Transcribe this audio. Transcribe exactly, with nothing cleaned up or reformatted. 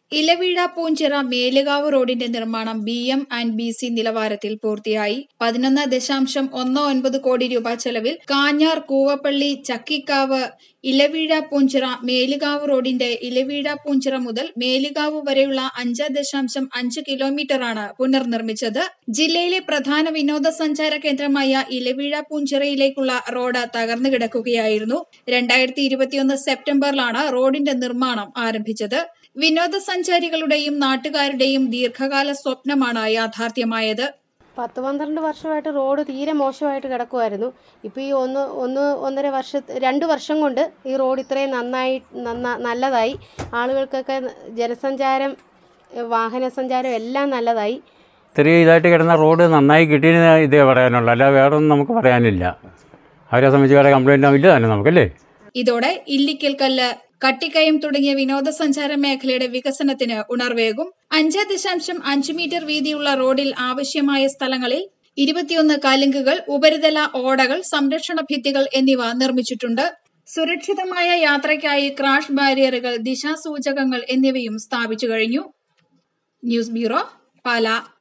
ഇലവീഴ പൂഞ്ചിറ മേലുകാവ് റോഡിന്റെ നിർമ്മാണം B M and B C നിലവാരത്തിൽ പൂർത്തിയായി. പതിനൊന്ന് ദശാംശം ഒന്ന് ഒൻപത് കോടി രൂപ ചെലവിൽ കാഞ്ഞാർ കൂവപ്പള്ളി ചക്കിക്കാവ് ഇലവീഴ പൂഞ്ചിറ മേലുകാവ് റോഡിന്റെ ഇലവീഴ പൂഞ്ചിറ മുതൽ മേലുകാവ് വരെയുള്ള അഞ്ച് ദശാംശം അഞ്ച് കിലോമീറ്ററാണ് പുനർനിർമ്മിച്ചത്. ജില്ലയിലെ പ്രധാന വിനോദസഞ്ചാര കേന്ദ്രമായ ഇലവീഴ പൂഞ്ചിറയിലേക്കുള്ള റോഡ് തകർന്നു കിടക്കുകയായിരുന്നു. രണ്ടായിരത്തി ഇരുപത്തിയൊന്ന് സെപ്റ്റംബറിലാണ് റോഡിന്റെ നിർമ്മാണം ആരംഭിച്ചത്. വിനോദസഞ്ചാരികളുടെയും നാട്ടുകാരുടെയും ദീർഘകാല സ്വപ്നമാണ് യാഥാർത്ഥ്യമായത്. പത്ത് പന്ത്രണ്ട് വർഷമായിട്ട് റോഡ് തീരെ മോശമായിട്ട് കിടക്കുമായിരുന്നു. ഇപ്പോൾ ഈ ഒന്ന് ഒന്ന് ഒന്നര വർഷ രണ്ട് വർഷം കൊണ്ട് ഈ റോഡ് ഇത്രയും നന്നായി നന്നാ നല്ലതായി. ആളുകൾക്കൊക്കെ ജനസഞ്ചാരം വാഹന സഞ്ചാരം എല്ലാം നല്ലതായി. ഇത്രയും ഇതായിട്ട് കിടന്ന റോഡ് നന്നായി കിട്ടിയെന്ന് ഇതേ പറയാനുള്ളൂ, അല്ല വേറെ ഒന്നും നമുക്ക് പറയാനില്ല. അവരെ സംബന്ധിച്ച് വേറെ കംപ്ലൈൻറ്റ് ഇല്ല തന്നെ നമുക്കല്ലേ. ഇതോടെ ഇല്ലിക്കൽ കല്ല്, കട്ടിക്കയം തുടങ്ങിയ വിനോദസഞ്ചാര മേഖലയുടെ വികസനത്തിന് ഉണർവേകും. അഞ്ച് ദശാംശം അഞ്ച് മീറ്റർ വീതിയുള്ള റോഡിൽ ആവശ്യമായ സ്ഥലങ്ങളിൽ ഇരുപത്തിയൊന്ന് കലുങ്കുകൾ, ഉപരിതല ഓടകൾ, സംരക്ഷണ ഭിത്തികൾ എന്നിവ നിർമ്മിച്ചിട്ടുണ്ട്. സുരക്ഷിതമായ യാത്രയ്ക്കായി ക്രാഷ് ബാരിയറുകൾ, ദിശാസൂചകങ്ങൾ എന്നിവയും സ്ഥാപിച്ചു കഴിഞ്ഞു. News bureau, Pala.